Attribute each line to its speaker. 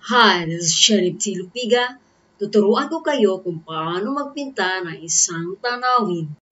Speaker 1: Hi, this is Sheriff T. Lupiga. Tuturuan ko kayo kung paano magpinta ng isang tanawin.